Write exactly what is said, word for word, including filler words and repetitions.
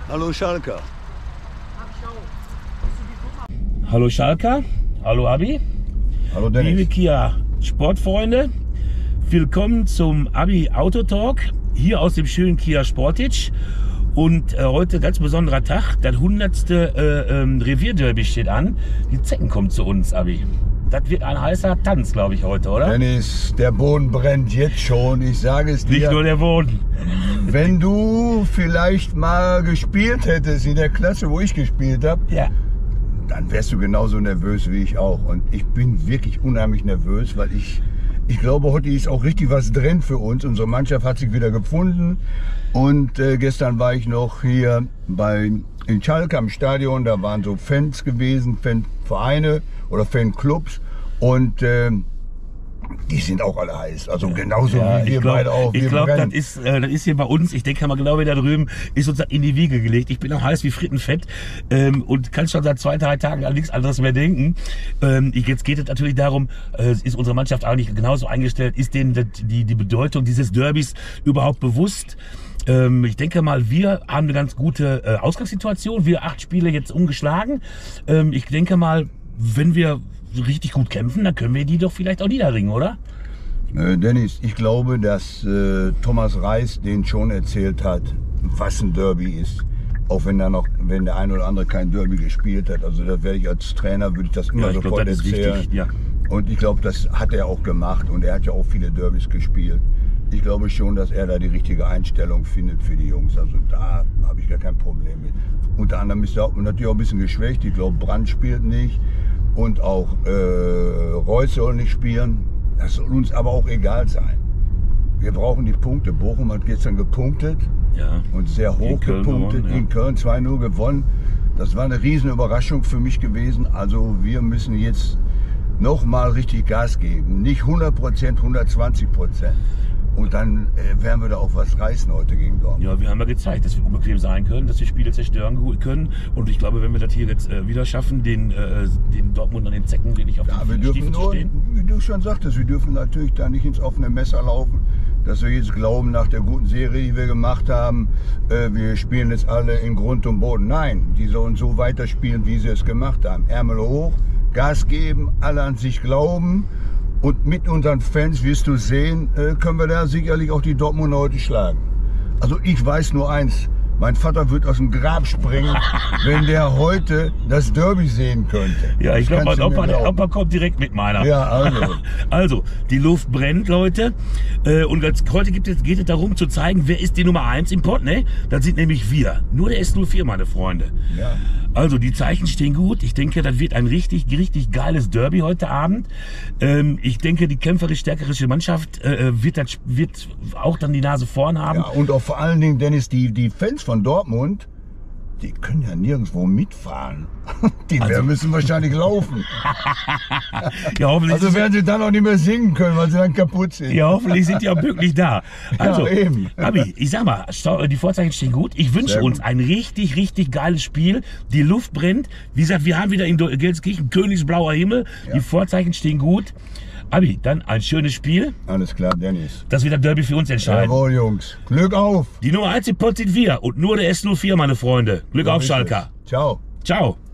Hallo Schalker. Hallo Schalker. Hallo Abi. Hallo Dennis. Liebe Kia Sportfreunde, willkommen zum Abi Auto Talk hier aus dem schönen Kia Sportage. Und äh, heute ganz besonderer Tag, das hundertste Äh, ähm, Revierderby steht an. Die Zecken kommen zu uns, Abi. Das wird ein heißer Tanz, glaube ich, heute, oder? Dennis, der Boden brennt jetzt schon. Ich sage es dir. Nicht nur der Boden. Wenn du vielleicht mal gespielt hättest in der Klasse, wo ich gespielt habe, Ja. dann wärst du genauso nervös wie ich auch. Und ich bin wirklich unheimlich nervös, weil ich, ich glaube, heute ist auch richtig was drin für uns. Unsere Mannschaft hat sich wieder gefunden. Und äh, gestern war ich noch hier bei, in Schalke am Stadion. Da waren so Fans gewesen, Fanvereine oder Fanclubs. Und äh, die sind auch alle heiß. Also genauso Ja, wie wir ich glaub, beide auch. Ich Wir glaube, das brennen. ist, äh, das ist hier bei uns, ich denke mal genau wie da drüben, ist uns das in die Wiege gelegt. Ich bin auch heiß wie Frittenfett ähm, und kann schon seit zwei, drei Tagen an nichts anderes mehr denken. Ähm, ich, jetzt geht es natürlich darum, äh, ist unsere Mannschaft eigentlich genauso eingestellt, ist denen das, die, die Bedeutung dieses Derbys überhaupt bewusst? Ähm, ich denke mal, wir haben eine ganz gute äh, Ausgangssituation. Wir acht Spiele jetzt ungeschlagen. Ähm, ich denke mal, wenn wir richtig gut kämpfen, dann können wir die doch vielleicht auch niederringen, oder? Äh, Dennis, ich glaube, dass äh, Thomas Reis den schon erzählt hat, was ein Derby ist. Auch wenn da noch, wenn der ein oder andere kein Derby gespielt hat. Also das werde ich als Trainer, würde ich das immer Ja, ich sofort glaube, das ist erzählen. wichtig, ja. Und ich glaube, das hat er auch gemacht und er hat ja auch viele Derbys gespielt. Ich glaube schon, dass er da die richtige Einstellung findet für die Jungs. Also da habe ich gar kein Problem mit. Unter anderem ist er natürlich auch ein bisschen geschwächt. Ich glaube, Brandt spielt nicht und auch äh, Reus soll nicht spielen. Das soll uns aber auch egal sein. Wir brauchen die Punkte. Bochum hat gestern gepunktet Ja. und sehr hoch In Köln gepunktet. gewonnen, ja. In Köln zwei null gewonnen. Das war eine riesen Überraschung für mich gewesen. Also wir müssen jetzt noch mal richtig Gas geben. Nicht hundert Prozent, hundertzwanzig Prozent. Und dann äh, werden wir da auch was reißen heute gegen Dortmund. Ja, wir haben ja gezeigt, dass wir unbequem sein können, dass wir Spiele zerstören können. Und ich glaube, wenn wir das hier jetzt äh, wieder schaffen, den, äh, den Dortmund an den Zecken wirklich auf Ja, wir den dürfen Stiefel zu nur, stehen. wie du schon sagtest, wir dürfen natürlich da nicht ins offene Messer laufen, dass wir jetzt glauben, nach der guten Serie, die wir gemacht haben, äh, wir spielen jetzt alle in Grund und Boden. Nein, die sollen so weiterspielen, wie sie es gemacht haben. Ärmel hoch, Gas geben, alle an sich glauben. Und mit unseren Fans, wirst du sehen, äh, können wir da sicherlich auch die Dortmunder heute schlagen. Also ich weiß nur eins, mein Vater wird aus dem Grab springen, wenn der heute das Derby sehen könnte. Ja, ich Das glaube, kannst mein du mir Opa, der glauben. Opa kommt direkt mit meiner. Ja, also. Also, die Luft brennt, Leute. Äh, Und jetzt, heute gibt es, geht es darum zu zeigen, wer ist die Nummer eins im Pott, ne? Das sind nämlich wir. Nur der S null vier, meine Freunde. Ja. Also, die Zeichen stehen gut. Ich denke, das wird ein richtig, richtig geiles Derby heute Abend. Ähm, ich denke, die kämpferisch stärkerische Mannschaft äh, wird, das, wird auch dann die Nase vorn haben. Ja, und auch vor allen Dingen, Dennis, die, die Fans von Dortmund, die können ja nirgendwo mitfahren. Die Also- müssen wahrscheinlich laufen. Ja, hoffentlich Also werden sie dann auch nicht mehr singen können, weil sie dann kaputt sind. Ja, hoffentlich sind die auch wirklich da. Also, Ja, eben. Abi, ich sag mal, schau, die Vorzeichen stehen gut. Ich wünsche Sehr uns gut. ein richtig, richtig geiles Spiel. Die Luft brennt. Wie gesagt, wir haben wieder in Gelsenkirchen königsblauer Himmel. Ja. Die Vorzeichen stehen gut. Abi, dann ein schönes Spiel, Alles klar, Dennis. das wird das Derby für uns entscheiden. Jawohl, Jungs. Glück auf. Die Nummer eins im Pott sind wir und nur der S null vier, meine Freunde. Glück auf, So ist es. Schalker. Ciao. Ciao.